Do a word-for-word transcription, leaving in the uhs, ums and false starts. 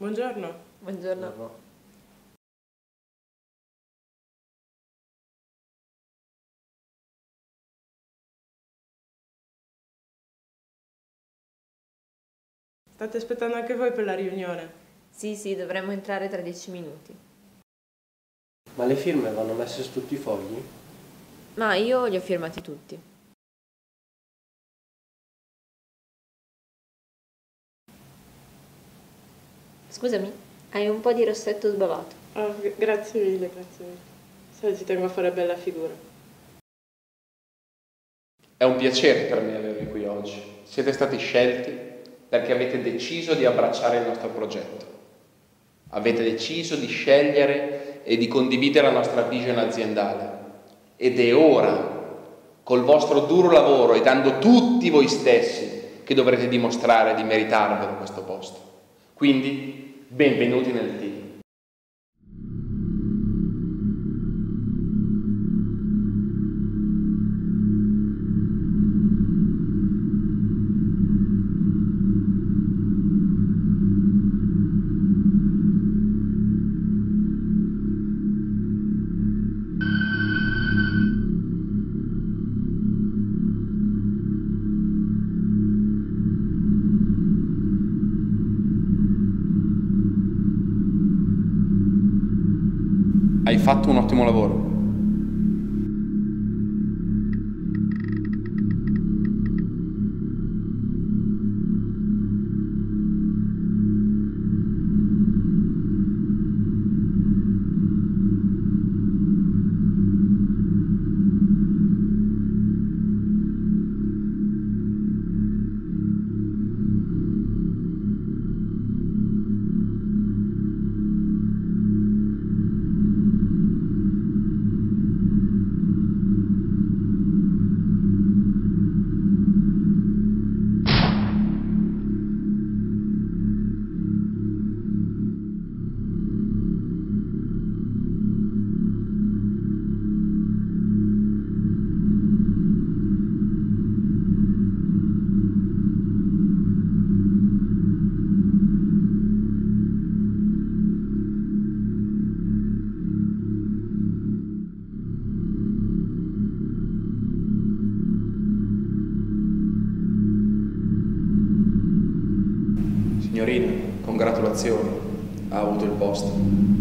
Buongiorno. Buongiorno. Buongiorno. State aspettando anche voi per la riunione? Sì, sì, dovremmo entrare tra dieci minuti. Ma le firme vanno messe su tutti i fogli? Ma io li ho firmati tutti. Scusami, hai un po' di rossetto sbavato. Oh, g- grazie mille, grazie mille. Sai, ci tengo a fare bella figura. È un piacere per me avervi qui oggi. Siete stati scelti perché avete deciso di abbracciare il nostro progetto. Avete deciso di scegliere e di condividere la nostra vision aziendale. Ed è ora, col vostro duro lavoro e dando tutti voi stessi, che dovrete dimostrare di meritarvelo questo posto. Quindi, benvenuti nel team. Hai fatto un ottimo lavoro. Signorina, congratulazioni, ha avuto il posto.